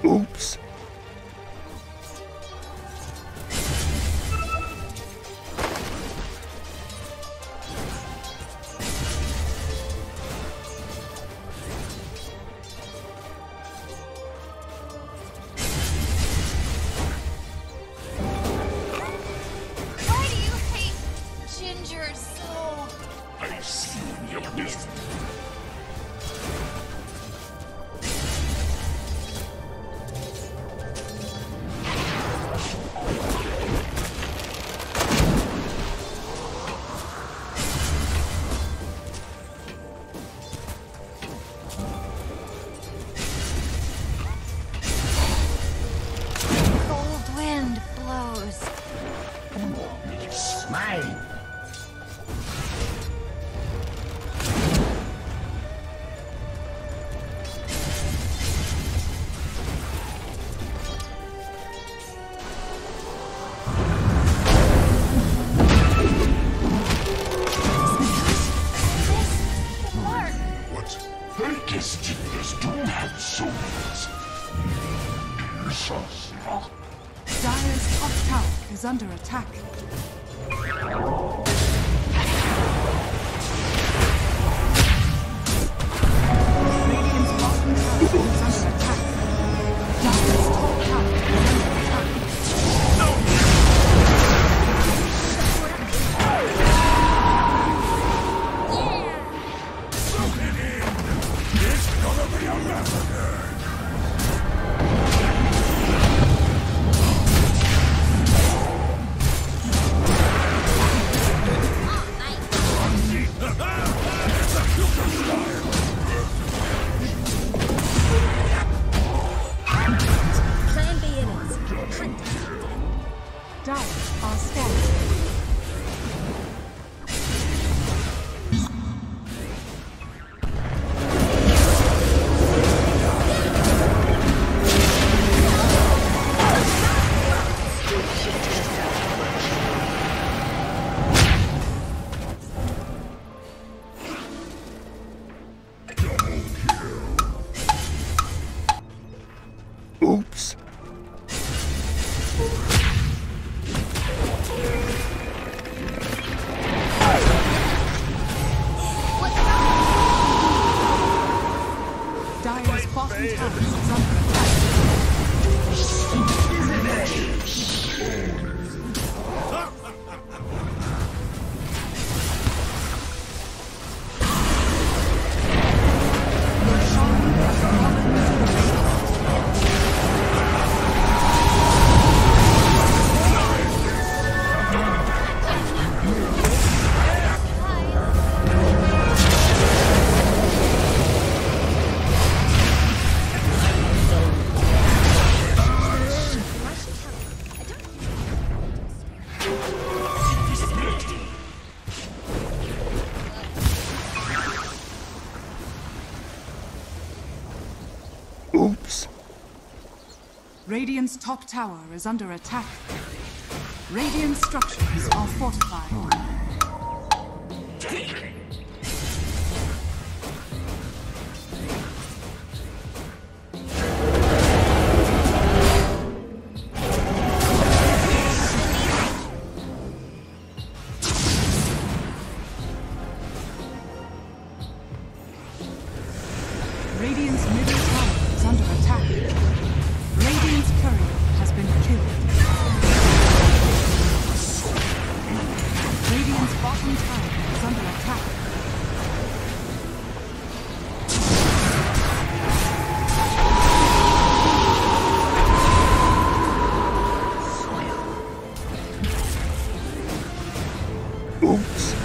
Oops. Why do you hate Ginger so? I see your business. Cold wind blows. Smile. Mark, What? I guess gingers do have souls. Jesus. Dire's top tower is under attack. Radiant's bottom tower is under attack. Dire's top tower is under attack. It's gonna be a massacre. Plan B in it. Dire are scanning. Oops. Dire's bottom tower is under attack. Roshan has fallen to the base. Oops. Radiant's top tower is under attack. Radiant structures are fortified. Radiant's middle tower is under attack. Radiant's courier has been killed. Radiant's bottom tower is under attack. Oops.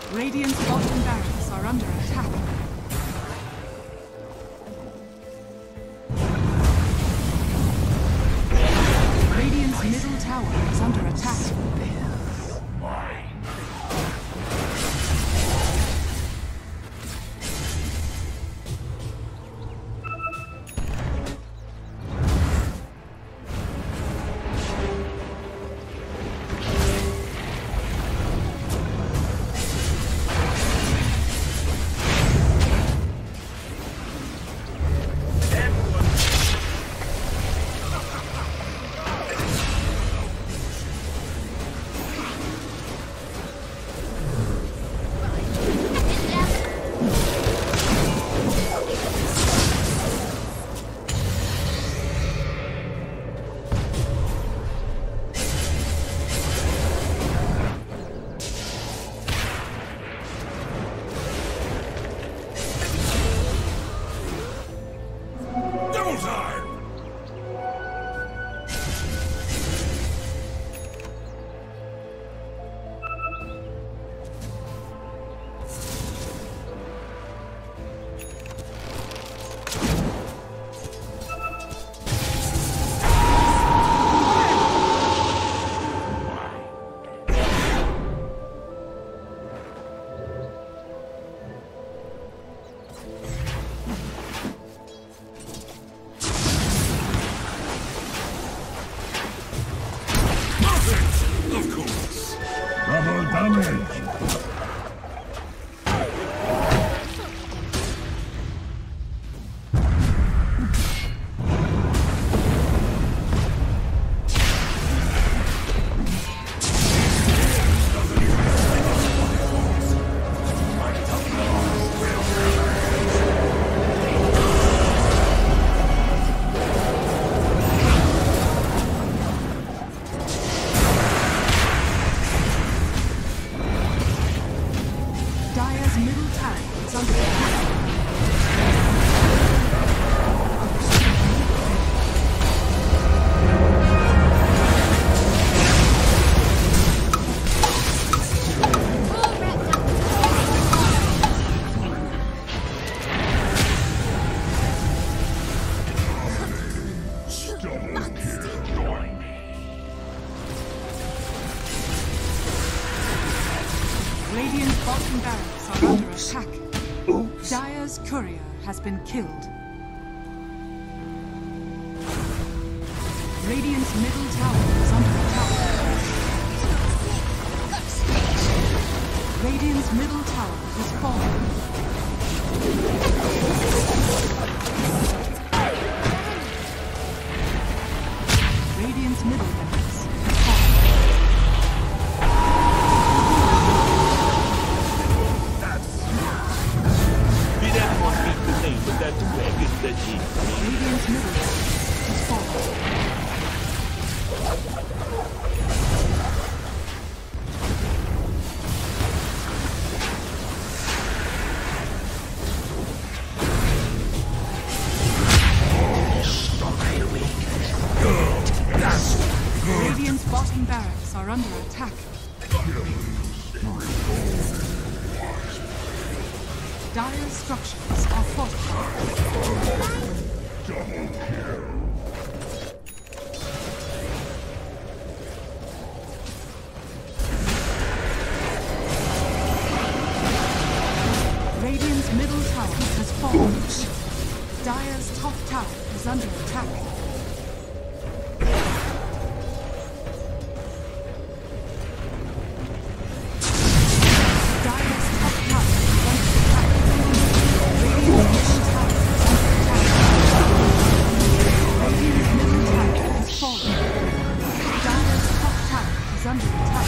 Radiant's bottom barracks are under attack. Radiant's middle tower is under attack. Double damage. Dire's middle tower is under attack. Radiant's bottom barracks are under attack. Oops. Dire's courier has been killed. Radiant's middle tower is under attack. Radiant's middle tower has fallen. Radiant's middle barracks has fallen. Radiant's middle barracks has fallen. Radiant's bottom barracks are under attack. Dire's structures are fortified. Radiant's middle tower has fallen. Dire's top tower is under attack. Dire's top tower is under attack. Radiant's middle tower is under attack. Radiant's middle tower has fallen. Dire's top tower is under attack.